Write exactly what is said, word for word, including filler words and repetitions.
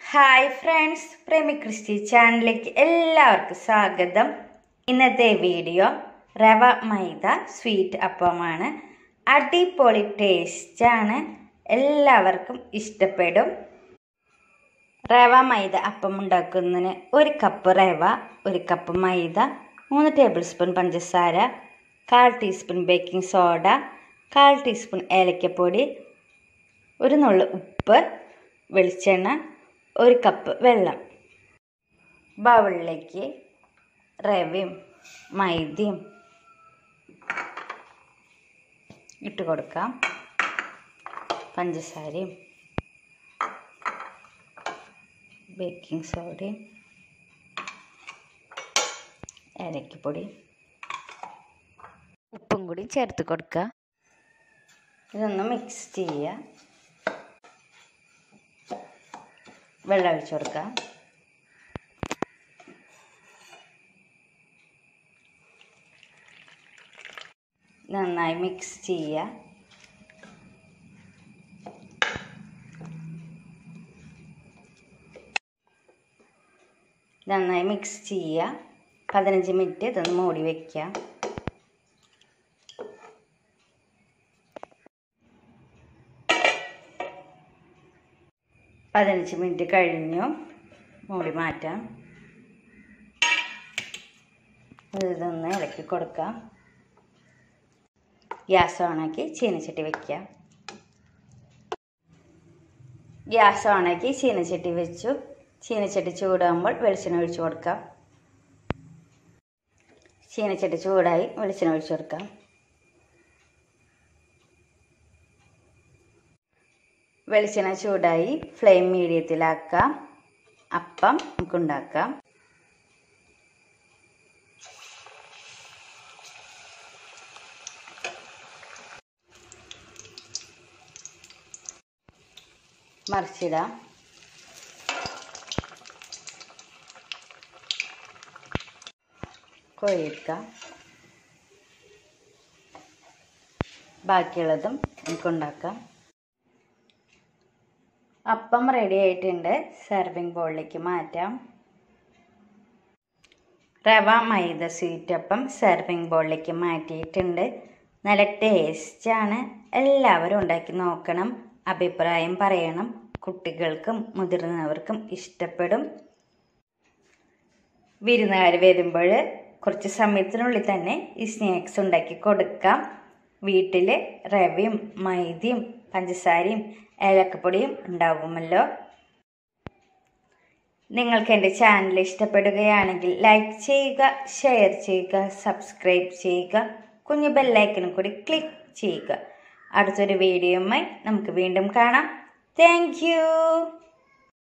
Hi friends, പ്രേമി Christy ചാനലിലേക്ക് എല്ലാവർക്കും സ്വാഗതം. ഇന്നത്തെ വീഡിയോ റവ മൈദ സ്വീറ്റ് അപ്പമാണ്. അടിപൊളി ടേസ്റ്റാണ്, എല്ലാവർക്കും ഇഷ്ടപ്പെടും. റവ മൈദ അപ്പം ഉണ്ടാക്കുന്നതിന് ഒരു കപ്പ് റവ, ഒരു കപ്പ് മൈദ, മൂന്ന് ടേബിൾ സ്പൂൺ പഞ്ചസാര, കാൽ ടീസ്പൂൺ ബേക്കിംഗ് സോഡ, കാൽ ടീസ്പൂൺ ഏലക്കപ്പൊടി, ഒരു നുള്ളു ഉപ്പ്, വെളിച്ചെണ്ണ, ഒരു കപ്പ് വെള്ളം. ബൗളിലേക്ക് റവയും മൈദയും ഇട്ട് കൊടുക്കാം. പഞ്ചസാരയും ബേക്കിംഗ് സോഡയും ഏലക്കപ്പൊടി ഉപ്പും കൂടി ചേർത്ത് കൊടുക്കുക. ഇതൊന്ന് മിക്സ് ചെയ്യുക. വെള്ളം ഒഴിച്ചു കൊടുക്കുക. നന്നായി മിക്സ് ചെയ്യുക. നന്നായി മിക്സ് ചെയ്യുക. പതിനഞ്ച് മിനിറ്റ് ഇതൊന്ന് മൂടി വയ്ക്കുക. പതിനഞ്ച് മിനിറ്റ് കഴിഞ്ഞു, മൂടി മാറ്റാം. ഇതൊന്ന് ഇളക്കി കൊടുക്കാം. ഗ്യാസ് ഓണാക്കി ചീനച്ചട്ടി വയ്ക്കുക. ഗ്യാസ് ഓണാക്കി ചീനച്ചട്ടി വെച്ചു. ചീനച്ചട്ടി ചൂടാകുമ്പോൾ വെളിച്ചെണ്ണ ഒഴിച്ചു കൊടുക്കാം. ചീനച്ചട്ടി ചൂടായി, വെളിച്ചെണ്ണ ഒഴിച്ചു കൊടുക്കാം. വെളിച്ചെണ്ണ ചൂടായി, ഫ്ലെയിം മീഡിയത്തിലാക്കാം. അപ്പം നമുക്കുണ്ടാക്കാം. മറിച്ചിടാം. കോരിയെടുക്കാം. ബാക്കിയുള്ളതും നമുക്കുണ്ടാക്കാം. അപ്പം റെഡി ആയിട്ടുണ്ട്. സെർവിങ് ബൗളിലേക്ക് മാറ്റാം. റവ മൈദ സ്വീറ്റ് അപ്പം സെർവിങ് ബൗളിലേക്ക് മാറ്റിയിട്ടുണ്ട്. നല്ല ടേസ്റ്റാണ്, എല്ലാവരും ഉണ്ടാക്കി നോക്കണം. അഭിപ്രായം പറയണം. കുട്ടികൾക്കും മുതിർന്നവർക്കും ഇഷ്ടപ്പെടും. വിരുന്നുകാർ വരുമ്പോൾ കുറച്ച് സമയത്തിനുള്ളിൽ തന്നെ ഈ സ്നാക്സ് ഉണ്ടാക്കി കൊടുക്കാം. വീട്ടിൽ റവയും മൈദയും പഞ്ചസാരയും ഏലക്കപ്പൊടിയും ഉണ്ടാകുമല്ലോ. നിങ്ങൾക്ക് എൻ്റെ ചാനൽ ഇഷ്ടപ്പെടുകയാണെങ്കിൽ ലൈക്ക് ചെയ്യുക, ഷെയർ ചെയ്യുക, സബ്സ്ക്രൈബ് ചെയ്യുക, കുഞ്ഞു ബെല്ലൈക്കനും കൂടി ക്ലിക്ക് ചെയ്യുക. അടുത്തൊരു വീഡിയോയുമായി നമുക്ക് വീണ്ടും കാണാം. Thank U.